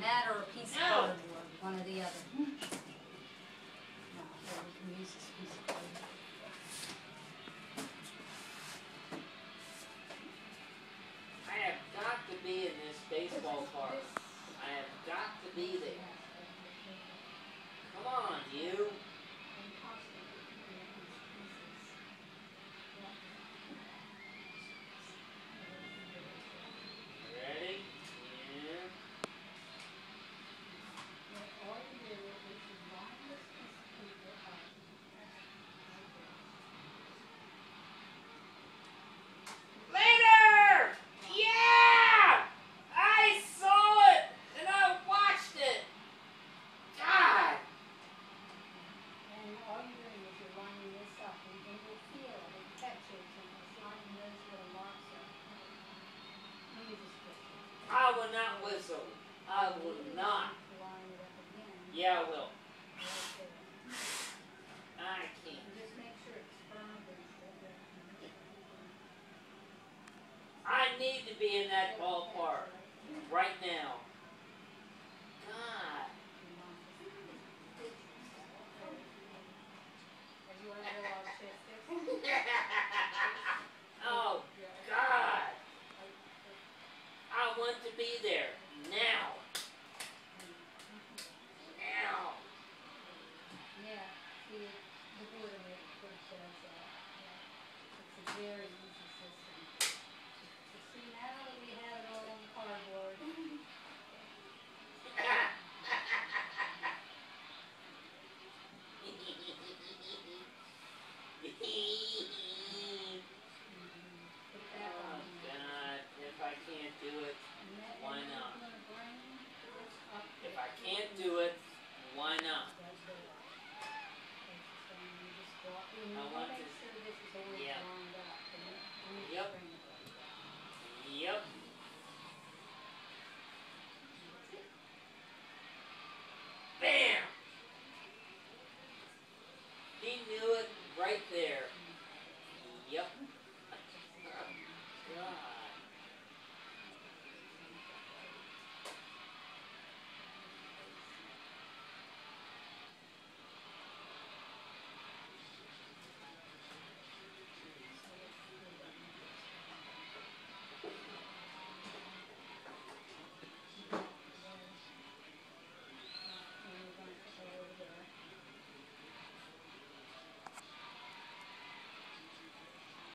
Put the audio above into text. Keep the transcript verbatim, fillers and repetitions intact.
That or a piece of No. cardboard, one or the other. No, here, we can use this piece of cardboard. I have got to be in this baseball park. I have got to be there. Come on, you. Ready? Yeah. Later! Yeah! I saw it! And I watched it! God! And all you're doing is you're lining this up, and then you'll feel it, it catches, and it's lining those little marks up. Let me just put it. I will not whistle. I will not. Line it up again. Yeah, I will. Right there. I can't. And just make sure it's firm and steady. I need to be in that ballpark right now. God. You want to go all shit Oh, God. I want to be there now. Now. Yeah, see, the board of it does that. Yeah. It's a very easy